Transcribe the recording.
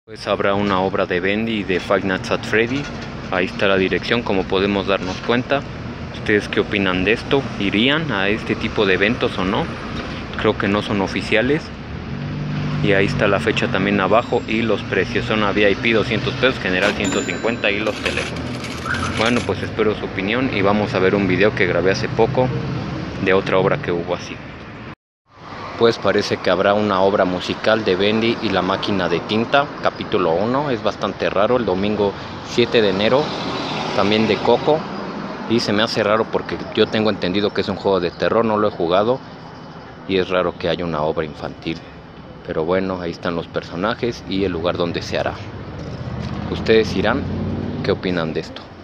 Pues habrá una obra de Bendy y de Five Nights at Freddy. Ahí está la dirección, como podemos darnos cuenta. ¿Ustedes qué opinan de esto? ¿Irían a este tipo de eventos o no? Creo que no son oficiales. Y ahí está la fecha también abajo y los precios. Son a VIP 200 pesos, general 150 y los teléfonos. Bueno, pues espero su opinión y vamos a ver un video que grabé hace poco de otra obra que hubo así. Pues parece que habrá una obra musical de Bendy y la máquina de tinta, capítulo 1, es bastante raro, el domingo 7 de enero, también de Coco, y se me hace raro porque yo tengo entendido que es un juego de terror, no lo he jugado, y es raro que haya una obra infantil, pero bueno, ahí están los personajes y el lugar donde se hará. ¿Ustedes irán? ¿Qué opinan de esto?